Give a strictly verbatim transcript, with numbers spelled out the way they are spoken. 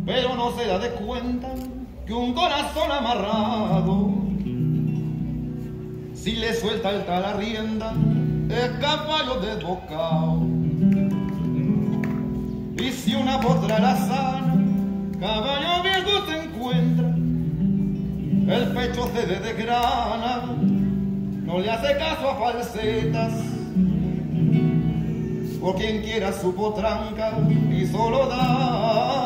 pero no se da de cuenta que un corazón amarrado, si le suelta el tal la rienda, es caballo desbocado. Y si una potra la sana, caballo viejo se encuentra, el pecho se desgrana, no le hace caso a falsetas, por quien quiera su potranca y solo da